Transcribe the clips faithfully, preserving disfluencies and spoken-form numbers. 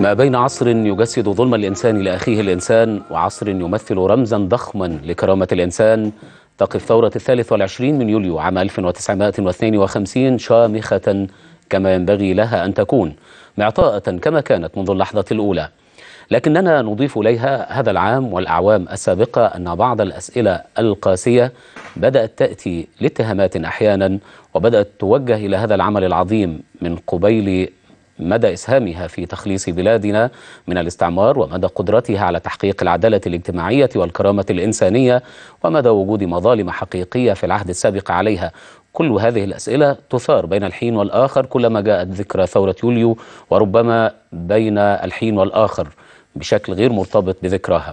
ما بين عصر يجسد ظلم الإنسان لأخيه الإنسان وعصر يمثل رمزا ضخما لكرامة الإنسان، تقف ثورة الثالث والعشرين من يوليو عام ألف وتسعمائة واثنين وخمسين شامخة كما ينبغي لها أن تكون، معطاءة كما كانت منذ اللحظة الأولى. لكننا نضيف إليها هذا العام والأعوام السابقة أن بعض الأسئلة القاسية بدأت تأتي لاتهامات أحيانا، وبدأت توجه إلى هذا العمل العظيم من قبيل مدى إسهامها في تخليص بلادنا من الاستعمار، ومدى قدرتها على تحقيق العدالة الاجتماعية والكرامة الإنسانية، ومدى وجود مظالم حقيقية في العهد السابق عليها. كل هذه الأسئلة تثار بين الحين والآخر كلما جاءت ذكرى ثورة يوليو، وربما بين الحين والآخر بشكل غير مرتبط بذكراها.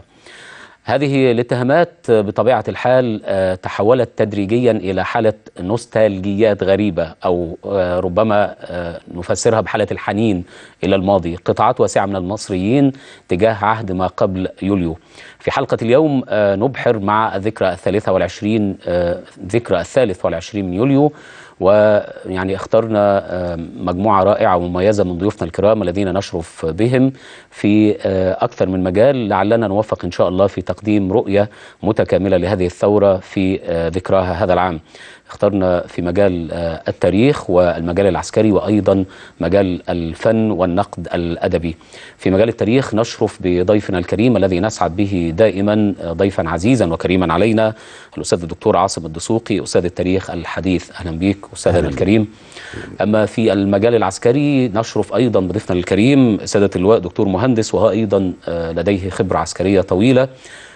هذه الاتهامات بطبيعة الحال تحولت تدريجيا إلى حالة نوستالجيات غريبة، أو ربما نفسرها بحالة الحنين إلى الماضي. قطاعات واسعة من المصريين تجاه عهد ما قبل يوليو. في حلقة اليوم نبحر مع الذكرى الثالثة والعشرين ذكرى الثالث والعشرين من يوليو، ويعني اخترنا مجموعة رائعة ومميزة من ضيوفنا الكرام الذين نشرف بهم في أكثر من مجال، لعلنا نوفق إن شاء الله في تقديم رؤية متكاملة لهذه الثورة في ذكراها هذا العام. اخترنا في مجال التاريخ والمجال العسكري، وأيضا مجال الفن والنقد الأدبي. في مجال التاريخ نشرف بضيفنا الكريم الذي نسعد به دائما، ضيفا عزيزا وكريما علينا، الأستاذ الدكتور عاصم الدسوقي، أستاذ التاريخ الحديث. أهلا بك أستاذنا الكريم. أما في المجال العسكري نشرف أيضا بضيفنا الكريم سيادة اللواء دكتور مهندس، وهو أيضا لديه خبرة عسكرية طويلة،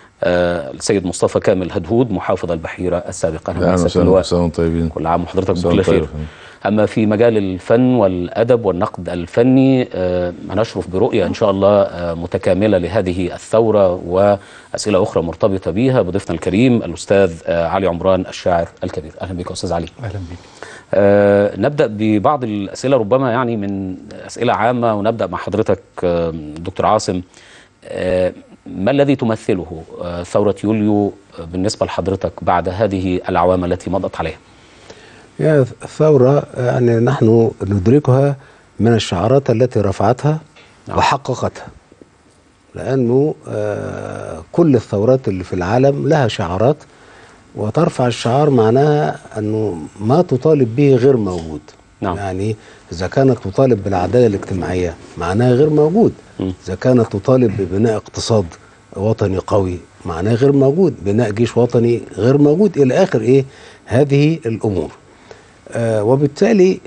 آه السيد مصطفى كامل هدهود، محافظ البحيرة السابق. اهلا وسهلا. طيبين. كل عام وحضرتك بكل خير. اما في مجال الفن والادب والنقد الفني آه هنشرف برؤيه ان شاء الله آه متكامله لهذه الثوره واسئله اخرى مرتبطه بها بضيفنا الكريم الاستاذ آه علي عمران الشاعر الكبير. اهلا بك استاذ علي. اهلا بك. آه نبدا ببعض الاسئله ربما يعني من اسئله عامه، ونبدا مع حضرتك آه دكتور عاصم. آه ما الذي تمثله ثورة يوليو بالنسبة لحضرتك بعد هذه الأعوام التي مضت عليها؟ يا ثورة يعني نحن ندركها من الشعارات التي رفعتها نعم. وحققتها، لأنه كل الثورات اللي في العالم لها شعارات، وترفع الشعار معناها أنه ما تطالب به غير موجود. نعم. يعني إذا كانت تطالب بالعدالة الاجتماعية معناها غير موجود، م. إذا كانت تطالب ببناء اقتصاد وطني قوي معناه غير موجود، بناء جيش وطني غير موجود، إلى آخر إيه هذه الأمور. آه وبالتالي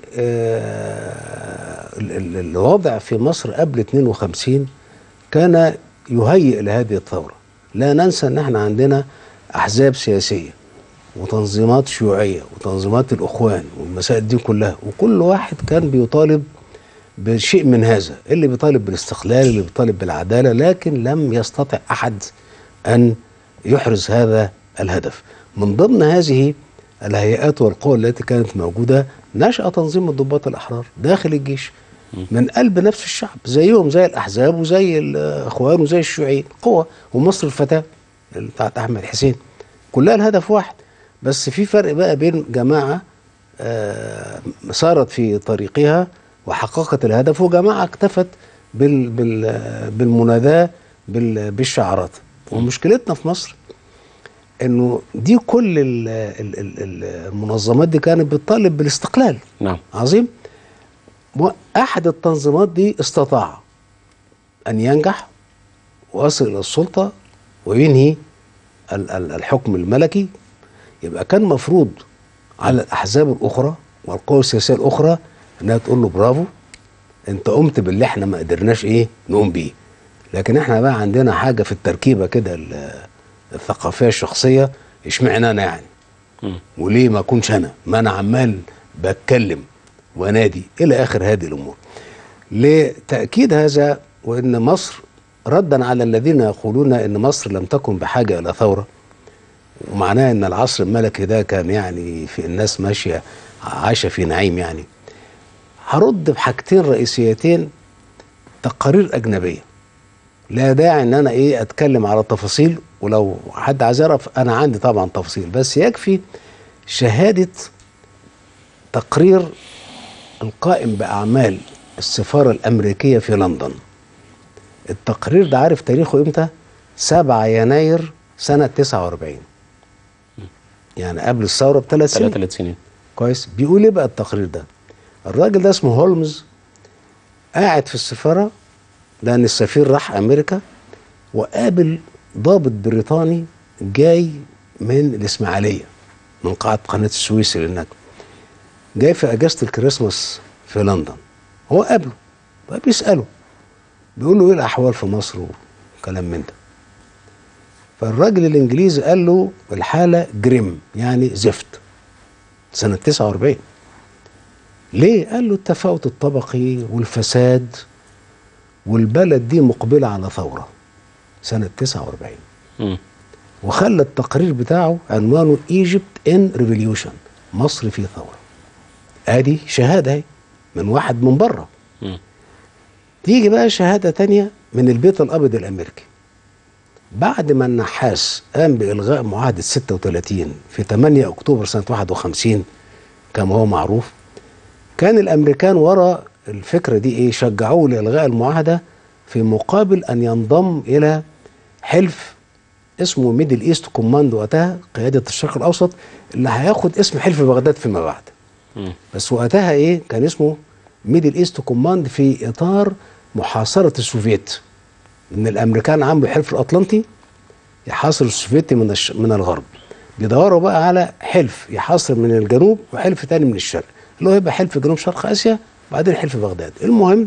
آه الوضع في مصر قبل اثنين وخمسين كان يهيئ لهذه الثورة. لا ننسى أن احنا عندنا أحزاب سياسية وتنظيمات شيوعية وتنظيمات الأخوان والمسائل دي كلها، وكل واحد كان بيطالب بشيء من هذا، اللي بيطالب بالاستقلال، اللي بيطالب بالعدالة، لكن لم يستطع أحد أن يحرز هذا الهدف. من ضمن هذه الهيئات والقوى التي كانت موجودة نشأ تنظيم الضباط الأحرار داخل الجيش من قلب نفس الشعب، زيهم زي الأحزاب وزي الأخوان وزي الشيوعيين، قوة. ومصر الفتاة بتاعت أحمد حسين كلها الهدف واحد، بس في فرق بقى بين جماعة آه سارت في طريقها وحققت الهدف، وجماعة اكتفت بال بال بالمناداة بال بالشعارات. ومشكلتنا في مصر انه دي كل ال ال المنظمات دي كانت بتطالب بالاستقلال. نعم. عظيم. احد التنظيمات دي استطاع ان ينجح ويصل الى السلطة وينهي الحكم الملكي. يبقى كان مفروض على الاحزاب الاخرى والقوى السياسية الاخرى انها تقول له برافو، انت قمت باللي احنا ما قدرناش ايه نقوم بيه. لكن احنا بقى عندنا حاجه في التركيبه كده الثقافيه الشخصيه، اشمعنى انا يعني؟ م. وليه ما اكونش انا؟ ما انا عمال بتكلم ونادي الى اخر هذه الامور. لتاكيد هذا، وان مصر ردا على الذين يقولون ان مصر لم تكن بحاجه الى ثوره، ومعناه ان العصر الملكي ده كان يعني في الناس ماشيه عايشه في نعيم، يعني هرد بحاجتين رئيسيتين، تقارير أجنبية. لا داعي ان انا ايه اتكلم على التفاصيل، ولو حد عايز يعرف انا عندي طبعا تفاصيل، بس يكفي شهادة تقرير القائم بأعمال السفارة الأمريكية في لندن التقرير ده عارف تاريخه امتى؟ سبعة يناير سنة تسعة وأربعين، يعني قبل الثورة بثلاث سنين. ثلاث سنين. كويس. بيقول ايه بقى التقرير ده؟ الراجل ده اسمه هولمز، قاعد في السفارة لأن السفير راح أمريكا، وقابل ضابط بريطاني جاي من الإسماعيلية، من قاعة قناة السويس اللي هناك، جاي في أجازة الكريسماس في لندن. هو قابله فبيسأله، بيقول له ايه الأحوال في مصر وكلام من ده. فالراجل الإنجليزي قال له الحالة جريم، يعني زفت، سنة تسعة وأربعين. ليه؟ قال له التفاوت الطبقي والفساد، والبلد دي مقبلة على ثورة سنة تسعة وأربعين. م. وخلى التقرير بتاعه عنوانه ايجيبت ان ريفوليوشن، مصر في ثورة. ادي شهادة اهي من واحد من بره. م. تيجي بقى شهادة تانية من البيت الأبيض الأمريكي. بعد ما النحاس قام بإلغاء معاهدة ستة وثلاثين في ثمانية أكتوبر سنة واحد وخمسين كما هو معروف، كان الأمريكان وراء الفكرة دي إيه؟ شجعوه لإلغاء المعاهدة في مقابل أن ينضم إلى حلف اسمه ميدل إيست كوماند، وقتها قيادة الشرق الأوسط، اللي هياخد اسم حلف بغداد فيما بعد. م. بس وقتها إيه؟ كان اسمه ميدل إيست كوماند في إطار محاصرة السوفيت، إن الأمريكان عملوا الحلف الأطلنطي يحاصر السوفيت من الش... من الغرب، بيدوروا بقى على حلف يحاصر من الجنوب وحلف تاني من الشرق، اللي هو يبقى حلف جنوب شرق آسيا وبعدين حلف بغداد. المهم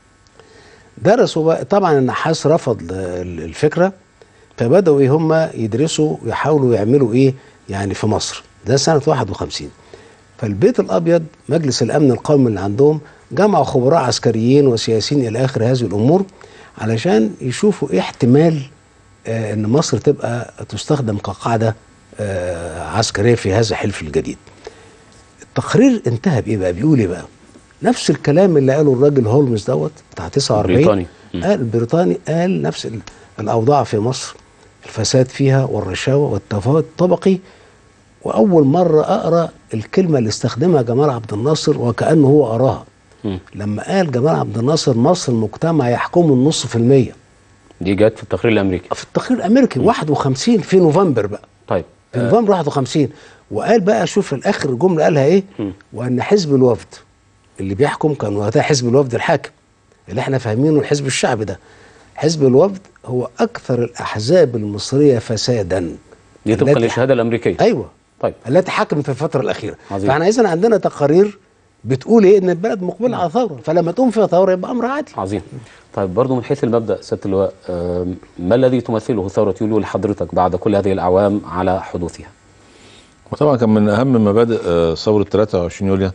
درسوا بقى، طبعا النحاس رفض الفكرة، فبدأوا إيه هم يدرسوا ويحاولوا يعملوا إيه يعني في مصر. ده سنة واحد وخمسين. فالبيت الأبيض مجلس الأمن القومي اللي عندهم جمعوا خبراء عسكريين وسياسيين إلى آخر هذه الأمور علشان يشوفوا إيه احتمال آه إن مصر تبقى تستخدم كقاعدة آه عسكرية في هذا الحلف الجديد. التقرير انتهى بإيه بقى؟ بيقول إيه بقى؟ نفس الكلام اللي قاله الراجل هولمز دوت بتاع تسعة وأربعين. بريطاني. قال البريطاني قال نفس الأوضاع في مصر، الفساد فيها والرشاوى والتفاوت الطبقي. وأول مرة أقرأ الكلمة اللي استخدمها جمال عبد الناصر وكأنه هو قراها، لما قال جمال عبد الناصر مصر مجتمع يحكمه النص في المية. دي جت في التقرير الأمريكي. في التقرير الأمريكي م. واحد وخمسين في نوفمبر بقى. طيب في نوفمبر واحد وخمسين. وقال بقى، شوف في الآخر الجملة قالها إيه؟ م. وأن حزب الوفد اللي بيحكم كان وقتها حزب الوفد الحاكم اللي احنا فاهمينه الحزب الشعبي ده. حزب الوفد هو أكثر الأحزاب المصرية فسادا. دي طبقا للشهادة الأمريكية. أيوه. طيب. التي حكمت في الفترة الأخيرة. عظيم. فاحنا إذن عندنا تقارير بتقول ايه؟ ان البلد مقبله على ثوره، فلما تقوم فيها ثوره يبقى امر عادي. عظيم. طيب برضه من حيث المبدا سياده اللواء، ما الذي تمثله ثوره يوليو لحضرتك بعد كل هذه الاعوام على حدوثها؟ وطبعا كان من اهم مبادئ ثوره ثلاثة وعشرين يوليو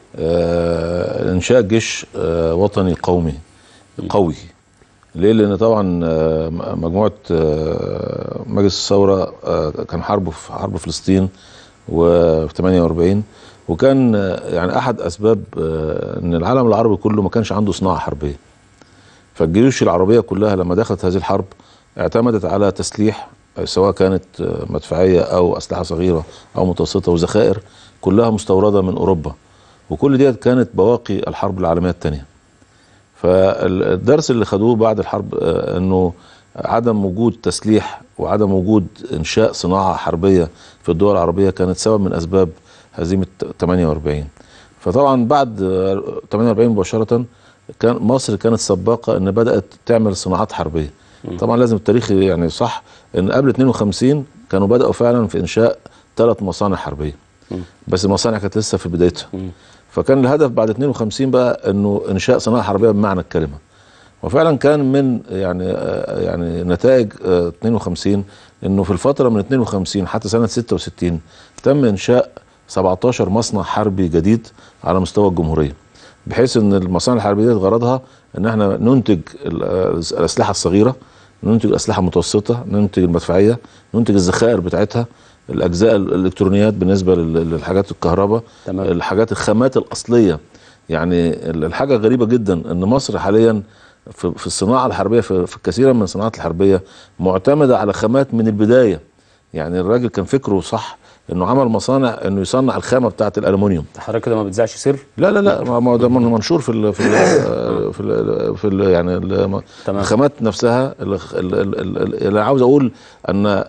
انشاء جيش وطني قومي قوي. ليه؟ لان طبعا مجموعه مجلس الثوره كان حرب في حرب فلسطين وفي ثمانية وأربعين، وكان يعني احد اسباب ان العالم العربي كله ما كانش عنده صناعه حربيه. فالجيوش العربيه كلها لما دخلت هذه الحرب اعتمدت على تسليح، سواء كانت مدفعيه او اسلحه صغيره او متوسطه وذخائر كلها مستورده من اوروبا، وكل دي كانت بواقي الحرب العالميه الثانيه. فالدرس اللي خدوه بعد الحرب انه عدم وجود تسليح وعدم وجود انشاء صناعه حربيه في الدول العربيه كانت سبب من اسباب هزيمه ثمانية وأربعين. فطبعا بعد ثمانية وأربعين مباشره كان مصر كانت سباقه ان بدات تعمل صناعات حربيه. طبعا لازم التاريخ يعني صح ان قبل اثنين وخمسين كانوا بداوا فعلا في انشاء ثلاث مصانع حربيه، بس المصانع كانت لسه في بدايتها. فكان الهدف بعد اثنين وخمسين بقى انه انشاء صناعه حربيه بمعنى الكلمه. وفعلا كان من يعني يعني نتائج اثنين وخمسين انه في الفتره من اثنين وخمسين حتى سنه ستة وستين تم انشاء سبعتاشر مصنع حربي جديد على مستوى الجمهوريه، بحيث ان المصانع الحربيه دي غرضها ان احنا ننتج الاسلحه الصغيره، ننتج الاسلحه المتوسطه، ننتج المدفعيه، ننتج الذخائر بتاعتها، الاجزاء الالكترونيات بالنسبه للحاجات الكهرباء، تمام. الحاجات الخامات الاصليه. يعني الحاجه غريبه جدا ان مصر حاليا في الصناعه الحربيه في الكثير من الصناعات الحربيه معتمده على خامات من البدايه. يعني الراجل كان فكره صح انه عمل مصانع انه يصنع الخامه بتاعه الالومنيوم. حضرتك كده ما بتذاعش سر؟ لا لا لا، ما ده منشور في ال في ال في ال في ال يعني الخامات نفسها. اللي عاوز اقول ان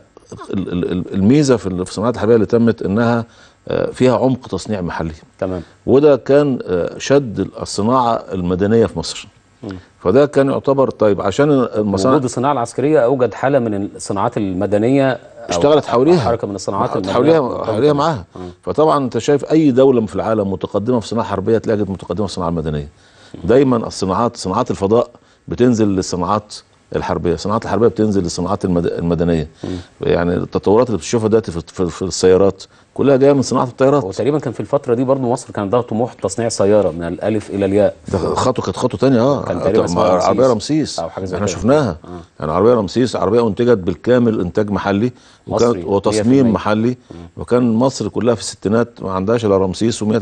الميزه في الصناعات الحربيه اللي تمت انها فيها عمق تصنيع محلي. تمام. وده كان شد الصناعه المدنيه في مصر. م. فده كان يعتبر طيب عشان المصانع. وجود الصناعه العسكريه اوجد حاله من الصناعات المدنيه اشتغلت حواليها، حركه من الصناعات المدنيه حواليها حواليها معاها. م. فطبعا انت شايف اي دوله في العالم متقدمه في الصناعه الحربيه تلاقي متقدمه في الصناعه المدنيه. م. دايما الصناعات صناعات الفضاء بتنزل للصناعات الحربيه، الصناعات الحربيه بتنزل للصناعات المدنيه. م. يعني التطورات اللي بتشوفها دلوقتي في, في السيارات كلها جايه من صناعه الطيارات. وتقريبا كان في الفتره دي برضه مصر كان عندها طموح تصنيع سياره من الالف الى الياء. ده خطوه كانت خطوه ثانيه. اه كان تقريبا اسمها عربيه رمسيس احنا شفناها. آه. يعني عربيه رمسيس عربيه انتجت بالكامل انتاج محلي وكانت وتصميم محلي. م. وكان مصر كلها في الستينات ما عندهاش الا رمسيس و128.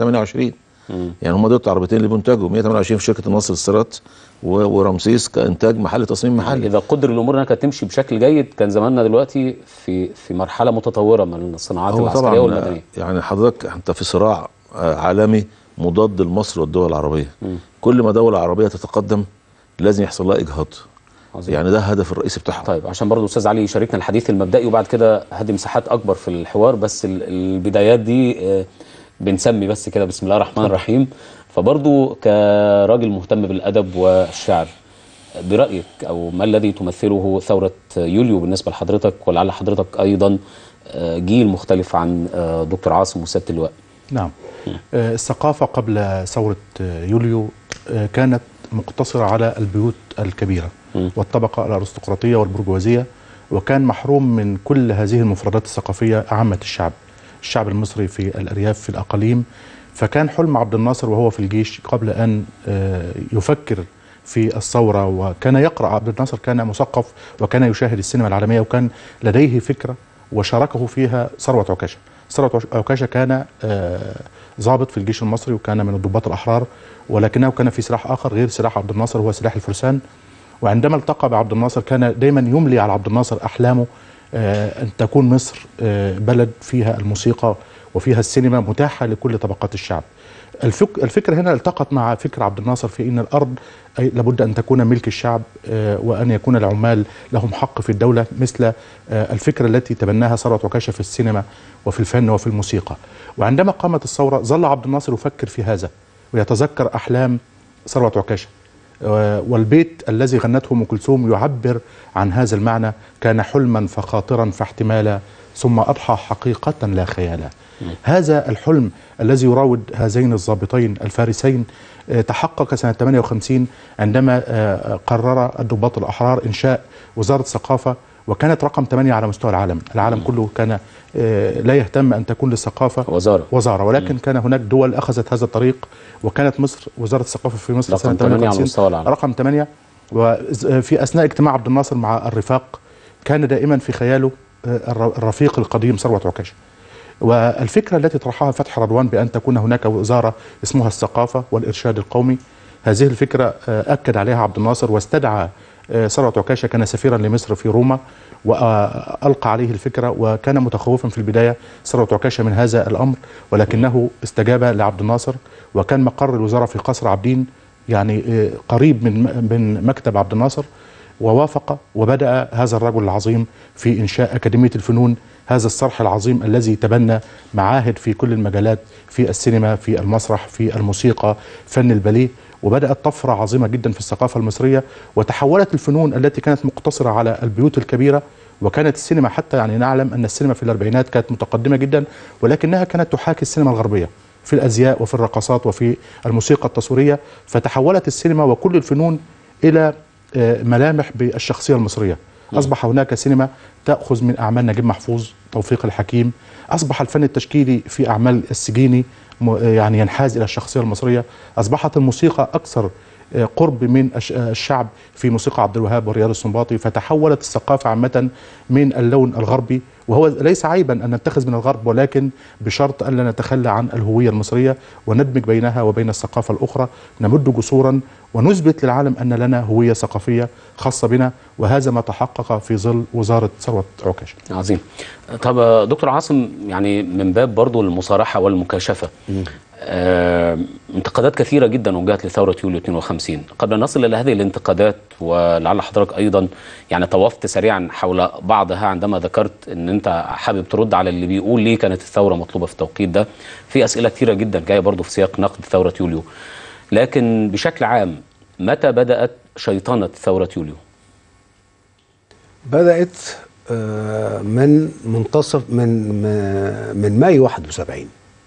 يعني هم دول العربيتين اللي بينتجوا مية وتمانية وعشرين في شركه النصر للسيارات ورمسيس كانتاج محلي تصميم محلي. اذا قدر الامور انها كانت تمشي بشكل جيد كان زماننا دلوقتي في في مرحله متطوره من الصناعات العسكريه والمدنيه. يعني حضرتك انت في صراع عالمي مضاد لمصر والدول العربيه. م. كل ما دوله عربيه تتقدم لازم يحصل لها اجهاض. عظيم. يعني ده الهدف الرئيسي بتاعها. طيب عشان برضه استاذ علي يشاركنا الحديث المبدئي وبعد كده هدي مساحات اكبر في الحوار، بس البدايات دي بنسمي بس كده بسم الله الرحمن الرحيم. فبرضه كراجل مهتم بالادب والشعر، برأيك أو ما الذي تمثله ثورة يوليو بالنسبة لحضرتك، ولعل حضرتك أيضا جيل مختلف عن دكتور عاصم وسيادة اللواء؟ نعم. الثقافة قبل ثورة يوليو كانت مقتصرة على البيوت الكبيرة م. والطبقة الأرستقراطية والبرجوازية، وكان محروم من كل هذه المفردات الثقافية عامة الشعب الشعب المصري في الأرياف في الأقاليم. فكان حلم عبد الناصر وهو في الجيش قبل أن يفكر في الثورة، وكان يقرأ. عبد الناصر كان مثقف وكان يشاهد السينما العالمية، وكان لديه فكرة وشاركه فيها ثروت عكاشة. ثروت عكاشة كان ضابط في الجيش المصري وكان من الضباط الأحرار، ولكنه كان في سلاح آخر غير سلاح عبد الناصر هو سلاح الفرسان. وعندما التقى بعبد الناصر كان دايما يملي على عبد الناصر أحلامه أن تكون مصر بلد فيها الموسيقى وفيها السينما متاحة لكل طبقات الشعب. الفك الفكرة هنا التقت مع فكر عبد الناصر في أن الأرض لابد أن تكون ملك الشعب، وأن يكون العمال لهم حق في الدولة، مثل الفكرة التي تبناها ثروت عكاشة في السينما وفي الفن وفي الموسيقى. وعندما قامت الثورة ظل عبد الناصر يفكر في هذا ويتذكر أحلام ثروت عكاشة، والبيت الذي غنته أم كلثوم يعبر عن هذا المعنى: كان حلما فخاطرا فاحتمالا ثم أضحى حقيقة لا خيالا. هذا الحلم الذي يراود هذين الضابطين الفارسين تحقق سنة ثمانية وخمسين عندما قرر الضباط الأحرار إنشاء وزارة ثقافة، وكانت رقم ثمانية على مستوى العالم. العالم كله كان لا يهتم أن تكون للثقافة وزارة, وزارة ولكن م. كان هناك دول أخذت هذا الطريق، وكانت مصر وزارة الثقافة في مصر سنة ثمانية وخمسين رقم ثمانية. وفي أثناء اجتماع عبد الناصر مع الرفاق كان دائما في خياله الرفيق القديم ثروت عكاشة، والفكرة التي طرحها فتحي رضوان بأن تكون هناك وزارة اسمها الثقافة والإرشاد القومي، هذه الفكرة أكد عليها عبد الناصر واستدعى ثروت عكاشة كان سفيرا لمصر في روما وألقى عليه الفكرة، وكان متخوفا في البداية ثروت عكاشة من هذا الأمر، ولكنه استجاب لعبد الناصر، وكان مقر الوزارة في قصر عابدين يعني قريب من من مكتب عبد الناصر، ووافق. وبدأ هذا الرجل العظيم في إنشاء أكاديمية الفنون، هذا الصرح العظيم الذي تبنى معاهد في كل المجالات، في السينما، في المسرح، في الموسيقى، فن الباليه، وبدأت طفرة عظيمة جدا في الثقافة المصرية. وتحولت الفنون التي كانت مقتصرة على البيوت الكبيرة، وكانت السينما حتى يعني نعلم أن السينما في الأربعينات كانت متقدمة جدا، ولكنها كانت تحاكي السينما الغربية في الأزياء وفي الرقصات وفي الموسيقى التصويرية. فتحولت السينما وكل الفنون إلى ملامح بالشخصية المصرية. أصبح هناك سينما تأخذ من أعمال نجيب محفوظ، توفيق الحكيم. أصبح الفن التشكيلي في أعمال السجيني يعني ينحاز إلى الشخصية المصرية. أصبحت الموسيقى أكثر قرب من الشعب في موسيقى عبد الوهاب ورياض السنباطي، فتحولت الثقافة عامة من اللون الغربي. وهو ليس عيبا أن نتخذ من الغرب، ولكن بشرط أن لا نتخلى عن الهوية المصرية وندمج بينها وبين الثقافة الأخرى، نمد جسورا ونثبت للعالم أن لنا هوية ثقافية خاصة بنا، وهذا ما تحقق في ظل وزارة ثروت عكاشة. عظيم. طب دكتور عاصم، يعني من باب برضو المصارحة والمكاشفة، آه، انتقادات كثيرة جدا وجهت لثورة يوليو اثنين وخمسين. قبل أن نصل إلى هذه الانتقادات، ولعل حضرتك أيضا يعني طوفت سريعا حول بعضها عندما ذكرت أن أنت حابب ترد على اللي بيقول ليه كانت الثورة مطلوبة في التوقيت ده، في أسئلة كثيرة جدا جاية برضو في سياق نقد ثورة يوليو. لكن بشكل عام، متى بدأت شيطنة ثورة يوليو؟ بدأت من منتصف من من مايو واحد وسبعين،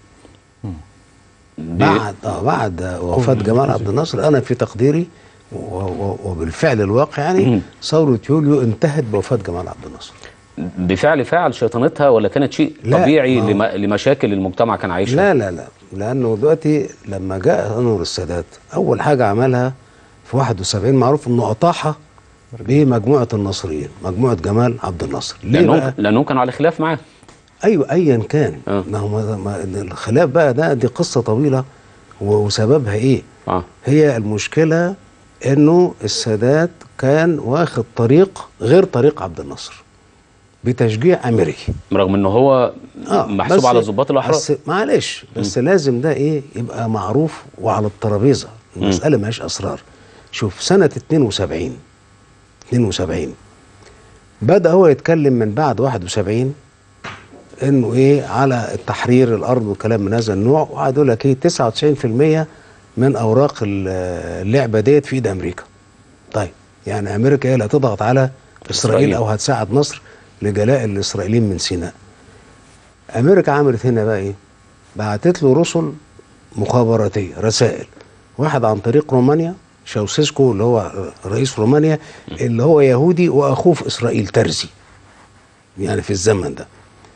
بعد اه بعد وفاة جمال عبد الناصر. انا في تقديري وبالفعل الواقع يعني ثورة يوليو انتهت بوفاة جمال عبد الناصر. بفعل فعل شيطنتها، ولا كانت شيء طبيعي لم... لمشاكل المجتمع كان عايشها؟ لا لا لا، لانه دلوقتي لما جاء انور السادات اول حاجة عملها في واحد وسبعين معروف انه اطاحها بمجموعة الناصريين، مجموعة جمال عبد الناصر. ليه لأنهم بقى؟ لأنهم كانوا على خلاف معاه. ايوه ايا كان. آه. ما هو ما الخلاف بقى ده دي قصه طويله، وسببها ايه؟ آه. هي المشكله انه السادات كان واخد طريق غير طريق عبد الناصر بتشجيع امريكي، رغم انه هو آه محسوب على ضباط الاحرار. بس معلش، بس م. لازم ده ايه يبقى معروف وعلى الترابيزه، المساله ماهيش اسرار. شوف سنه اثنين وسبعين اثنين وسبعين بدا هو يتكلم من بعد واحد وسبعين انه ايه على التحرير الارض وكلام من هذا النوع، وقعد يقول لك ايه تسعة وتسعين في المية من اوراق اللعبه ديت في ايد امريكا. طيب يعني امريكا هي اللي هتضغط على اسرائيل, إسرائيل او هتساعد مصر لجلاء الاسرائيليين من سيناء. امريكا عملت هنا بقى ايه؟ بعتت له رسل مخابراتيه، رسائل، واحد عن طريق رومانيا، شاوسيسكو اللي هو رئيس رومانيا اللي هو يهودي واخوه في اسرائيل ترزي يعني في الزمن ده،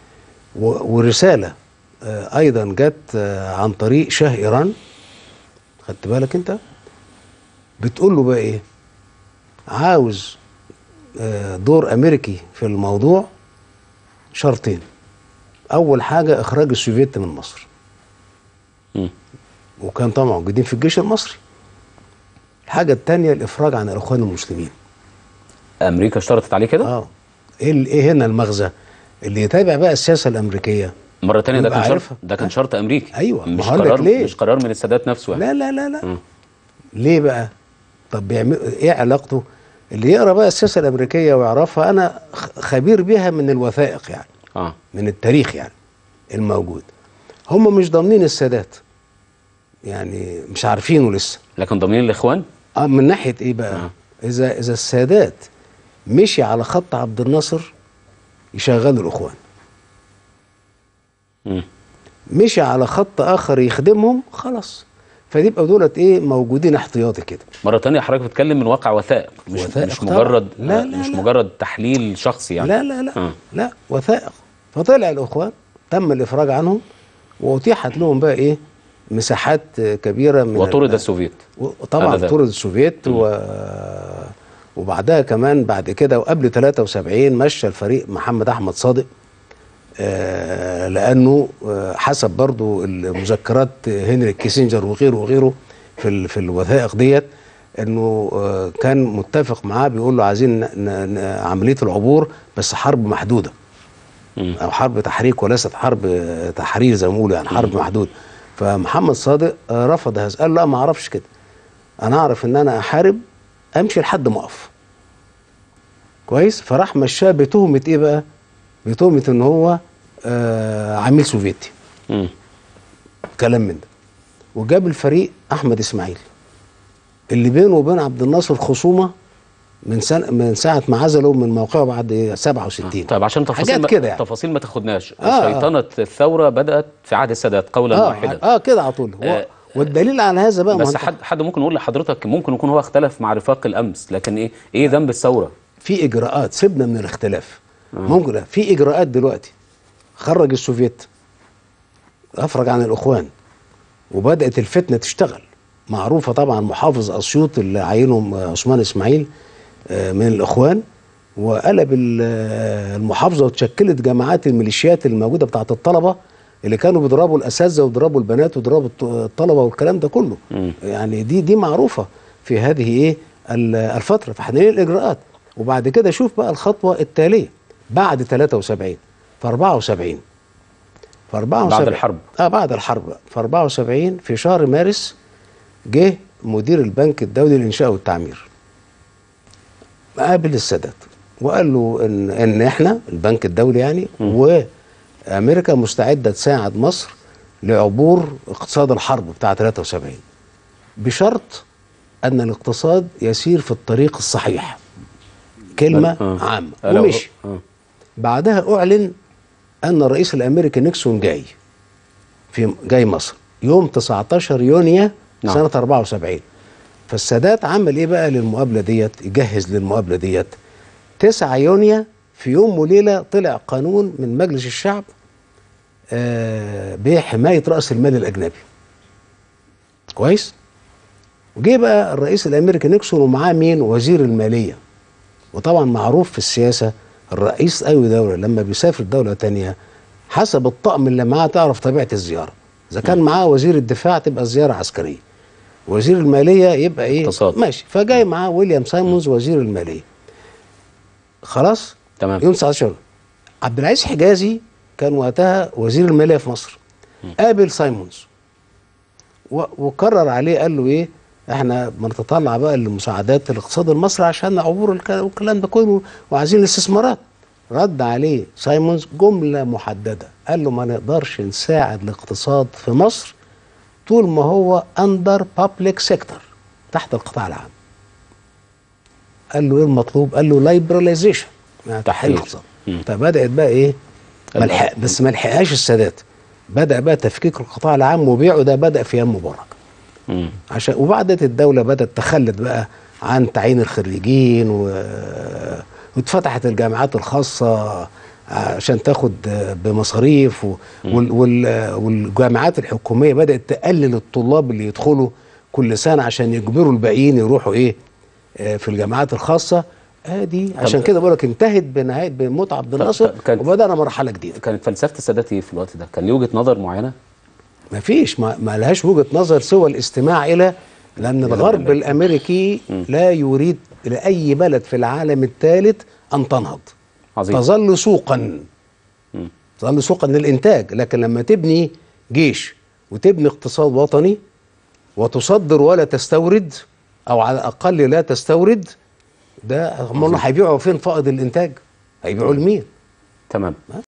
ورسالة أيضا جت عن طريق شاه إيران، خدت بالك أنت؟ بتقول له بقى إيه؟ عاوز دور أمريكي في الموضوع شرطين. أول حاجة إخراج السوفيت من مصر، م. وكان طبعا موجودين في الجيش المصري. الحاجة الثانية الإفراج عن الإخوان المسلمين. أمريكا اشترطت عليه كده؟ آه إيه إيه هنا المغزى؟ اللي يتابع بقى السياسه الامريكيه مره ثانيه، ده كان شرط ده كان شرط امريكي. ايوه، مش قرار ليه؟ مش قرار من السادات نفسه يعني. لا لا لا لا م. ليه بقى؟ طب بيعمل ايه علاقته؟ اللي يقرا بقى السياسه الامريكيه ويعرفها، انا خبير بيها من الوثائق يعني، اه من التاريخ يعني الموجود. هم مش ضامنين السادات يعني، مش عارفينه لسه، لكن ضامنين الاخوان. اه من ناحيه ايه بقى؟ آه. اذا اذا السادات مشي على خط عبد الناصر يشغلوا الاخوان، م. مشي على خط اخر يخدمهم، خلاص. فيبقى دولت ايه موجودين احتياطي كده. مره ثانيه حضرتك بتتكلم من واقع وثائق، مش وثائق مش مجرد لا لا مش لا. مجرد تحليل شخصي يعني. لا لا لا م. لا وثائق. فطلع الاخوان، تم الافراج عنهم، واتيحت لهم بقى ايه مساحات كبيره من وطرد السوفيت. طبعا طرد السوفيت و... وبعدها كمان بعد كده وقبل ثلاثة وسبعين مشى الفريق محمد احمد صادق، آه لانه آه حسب برضو المذكرات هنري كيسنجر وغيره وغيره في في الوثائق ديت، انه آه كان متفق معاه، بيقول له عايزين عمليه العبور بس حرب محدوده، م. او حرب تحريك وليست حرب تحرير زي ما بيقولوا يعني، حرب محدوده. فمحمد صادق آه رفض هذا، قال لا ما اعرفش كده، انا اعرف ان انا احارب امشي لحد ما اقف كويس. فراح مشاه بتهمه ايه بقى؟ بتهمه ان هو آه عميل سوفيتي، م. كلام من ده. وجاب الفريق احمد اسماعيل اللي بينه وبين عبد الناصر خصومه من سنه من ساعه ما عزلوا من موقعه بعد سبعة وستين. طيب عشان تفاصيل ما كده يعني. تفاصيل ما تاخدناش. آه شيطنه الثوره بدات في عهد السادات قولا آه واحدا. اه كده على طول. آه والدليل على هذا بقى، بس حد حد ممكن يقول لحضرتك ممكن يكون هو اختلف مع رفاق الامس، لكن ايه ايه ذنب الثوره؟ في اجراءات، سيبنا من الاختلاف. آه. ممكن في اجراءات دلوقتي، خرج السوفيت، افرج عن الاخوان، وبدات الفتنه تشتغل. معروفه طبعا، محافظ اسيوط اللي عينهم عثمان اسماعيل من الاخوان، وقلب المحافظه وتشكلت جماعات الميليشيات الموجوده بتاعت الطلبه اللي كانوا بيضربوا الاساتذه ويضربوا البنات ويضربوا الطلبه والكلام ده كله. م. يعني دي دي معروفه في هذه ايه الفتره. فاحنا ايه الاجراءات؟ وبعد كده شوف بقى الخطوه التاليه بعد ثلاثة وسبعين في أربعة وسبعين في أربعة وسبعين بعد الحرب اه بعد الحرب في أربعة وسبعين في شهر مارس جه مدير البنك الدولي للانشاء والتعمير قابل السادات وقال له ان ان احنا البنك الدولي يعني م. وامريكا مستعده تساعد مصر لعبور اقتصاد الحرب بتاع ثلاثة وسبعين بشرط ان الاقتصاد يسير في الطريق الصحيح. كلمه آه. عامه ومشي. آه. بعدها اعلن ان الرئيس الامريكي نيكسون جاي في جاي مصر يوم تسعتاشر يونيو نعم. سنه أربعة وسبعين. فالسادات عمل ايه بقى للمقابله ديت؟ يجهز للمقابله ديت. تسعة يونيو في يوم وليله طلع قانون من مجلس الشعب آه بحمايه راس المال الاجنبي. كويس؟ وجه بقى الرئيس الامريكي نيكسون ومعاه مين؟ وزير الماليه. وطبعا معروف في السياسه الرئيس اي دوله لما بيسافر دوله ثانيه حسب الطقم اللي معاه تعرف طبيعه الزياره. اذا كان معاه وزير الدفاع تبقى الزياره عسكريه. وزير الماليه يبقى ايه؟ اقتصاد. ماشي. فجاي معاه ويليام سايمونز وزير الماليه. خلاص؟ تمام. يوم تسعتاشر عبد العزيز حجازي كان وقتها وزير الماليه في مصر. قابل سايمونز وقرر عليه قال له ايه؟ احنا بنتطلع بقى لمساعدات الاقتصاد المصري عشان عبور الكلام ده كله وعايزين الاستثمارات. رد عليه سايمونز جمله محدده قال له ما نقدرش نساعد الاقتصاد في مصر طول ما هو اندر بابليك سيكتور تحت القطاع العام. قال له ايه المطلوب؟ قال له لايبراليزيشن يعني تحرير الاقتصاد. فبدات بقى ايه؟ ملحق بس ما لحقهاش السادات. بدا بقى تفكيك القطاع العام وبيعه ده بدا في ايام مبارك. مم. عشان وبعدت الدوله بدات تخلت بقى عن تعيين الخريجين و... واتفتحت الجامعات الخاصه عشان تاخد بمصاريف و... وال... وال... والجامعات الحكوميه بدات تقلل الطلاب اللي يدخلوا كل سنه عشان يجبروا الباقيين يروحوا ايه في الجامعات الخاصه. ادي عشان كده بقول لك انتهت بنهايه بموت عبد الناصر وبدانا مرحله جديده. كانت فلسفه السادات ايه في الوقت ده؟ كان ليه وجهه نظر معينه؟ ما فيش ما, ما لهاش وجهه نظر سوى الاستماع الى لان الغرب الامريكي م. لا يريد لاي بلد في العالم الثالث ان تنهض. عظيم. تظل سوقا م. تظل سوقا للانتاج. لكن لما تبني جيش وتبني اقتصاد وطني وتصدر ولا تستورد او على الاقل لا تستورد ده هم هيبيعوا فين فائض الانتاج؟ هيبيعوا لمين؟ تمام.